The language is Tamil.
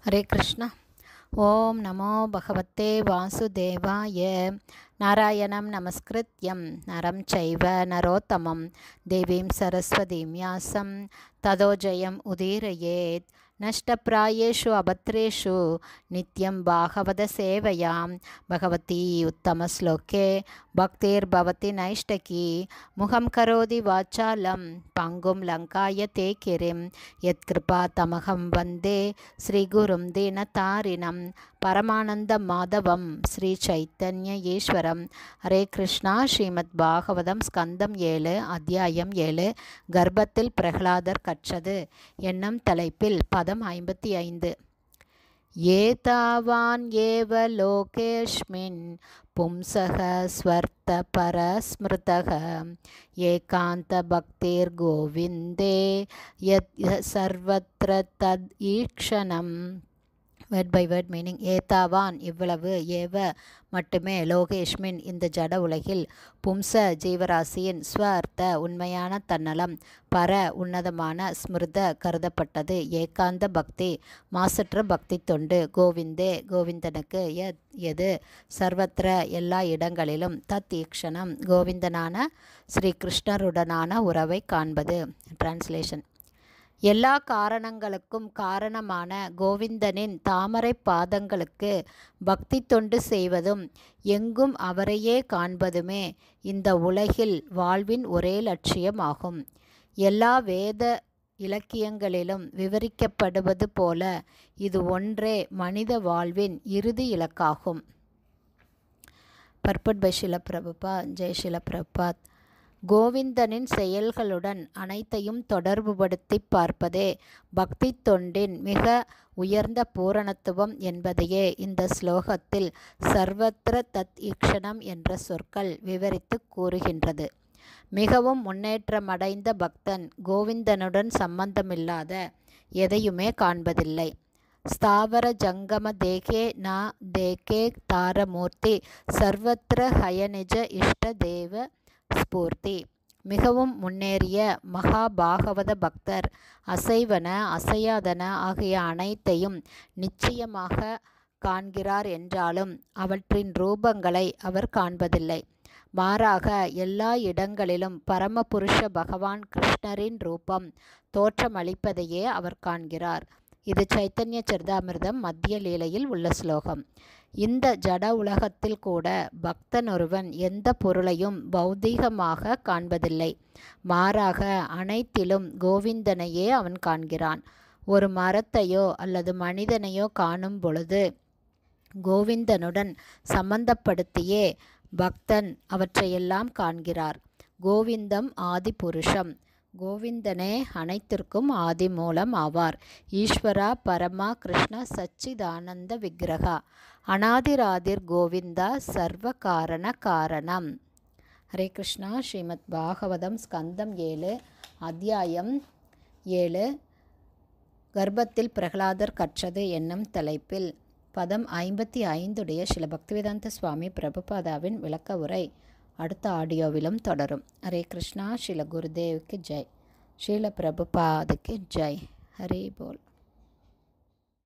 हरे कृष्ण। ओम नमो भगवते वासुदेवाय। नारायणं नमस्कृत्यं नरं चैव नरोत्तमं देवीं सरस्वतीं व्यासं ततो जयम् उदीरयेत्। नष्टप्रायेषु अभद्रेषु नित्यं भागवत सेवयां भगवती उत्तमश्लोके भक्तिर्भवति नैष्टकी। मुखं करोति वाचालं पङ्गुं लङ्कायते गिरिं यत्कृपा तमहं वन्दे श्रीगुरुं दीनतारिणं परमानन्दं माधवं श्रीचैतन्य ईश्वरं। हरे कृष्णा. ஸ்ரீமத் பாகவதம் ஸ்கந்தம் 7 அத்தியாயம் 7 கர்ப்பத்தில் பிரகலாதர் கற்றது என்னும் தலைப்பில் பதம் 55. ஏதாவான் ஏவ லோகேஷ்மின் பும்சக ஸ்வர்த்த பரஸ்மிருதக ஏகாந்த பக்திர் கோவிந்தே யத் சர்வத்ர தத் ஈக்ஷணம். Word by word meaning. ஏதாவான் இவ்வளவு, ஏவ மட்டுமே, லோகேஷ்மின் இந்த ஜட உலகில், பும்ச ஜீவராசியின், ஸ்வர்த்த உண்மையான தன்னலம், பர உன்னதமான, ஸ்மிருத கருதப்பட்டது, ஏகாந்த பக்தி மாசற்ற பக்தி தொண்டு, கோவிந்தே கோவிந்தனுக்கு, எது சர்வத்திர எல்லா இடங்களிலும், தத் ஈக்ஷணம் கோவிந்தனான ஸ்ரீ கிருஷ்ணருடனான உறவை காண்பது. டிரான்ஸ்லேஷன். எல்லா காரணங்களுக்கும் காரணமான கோவிந்தனின் தாமரை பாதங்களுக்கு பக்தி தொண்டு செய்வதும் எங்கும் அவரையே காண்பதுமே இந்த உலகில் வாழ்வின் ஒரே லட்சியம் ஆகும். எல்லா வேத இலக்கியங்களிலும் விவரிக்கப்படுவது போல இது ஒன்றே மனித வாழ்வின் இறுதி இலக்காகும். Purport by Srila Prabhupada. ஜெய் ஷில பிரபுபாத். கோவிந்தனின் செயல்களுடன் அனைத்தையும் தொடர்புபடுத்தி பார்ப்பதே பக்தி தொண்டின் மிக உயர்ந்த பூரணத்துவம் என்பதையே இந்த ஸ்லோகத்தில் சர்வத்ர தத் ஈக்ஷணம் என்ற சொற்கள் விவரித்து கூறுகின்றது. மிகவும் முன்னேற்றமடைந்த பக்தன் கோவிந்தனுடன் சம்பந்தமில்லாத எதையுமே காண்பதில்லை. ஸ்தாவர ஜங்கம தேகே ந தேகே தாரமூர்த்தி சர்வத்ர ஹயநிஜ இஷ்ட தேவ ஸ்பூர்த்தி. மிகவும் முன்னேறிய மகாபாகவத பக்தர் அசைவன அசையாதன ஆகிய அனைத்தையும் நிச்சயமாக காண்கிறார் என்றாலும் அவற்றின் ரூபங்களை அவர் காண்பதில்லை. மாறாக எல்லா இடங்களிலும் பரமபுருஷ பகவான் கிருஷ்ணரின் ரூபம் தோற்றமளிப்பதையே அவர் காண்கிறார். இது சைத்தன்ய சரிதாமிர்தம் மத்திய லீலையில் உள்ள ஸ்லோகம். இந்த ஜட உலகத்தில் கூட பக்தன் ஒருவன் எந்த பொருளையும் பௌதீகமாக காண்பதில்லை. மாறாக அனைத்திலும் கோவிந்தனையே அவன் காண்கிறான். ஒரு மரத்தையோ அல்லது மனிதனையோ காணும் பொழுது கோவிந்தனுடன் சம்பந்தப்படுத்தியே பக்தன் அவற்றையெல்லாம் காண்கிறார். கோவிந்தம் ஆதி புருஷம். கோவிந்தனே அனைத்திற்கும் ஆதி மூலம் ஆவார். ஈஸ்வரா பரமா கிருஷ்ண சச்சிதானந்த விக்கிரகா அநாதிராதிர் கோவிந்தா சர்வ காரண காரணம். ஹரே கிருஷ்ணா. ஸ்ரீமத் பாகவதம் ஸ்கந்தம் 7 அத்தியாயம் 7 கர்ப்பத்தில் பிரகலாதர் கற்றது என்னும் தலைப்பில் பதம் 55 ஸ்ரீல பக்திவேதாந்த சுவாமி பிரபுபாதாவின் விளக்க உரை அடுத்த ஆடியோவிலும் தொடரும். ஹரே கிருஷ்ணா. ஸ்ரீல குருதேவுக்கு ஜெய். ஸ்ரீல பிரபுபாதுக்கு ஜெய். ஹரி போல்.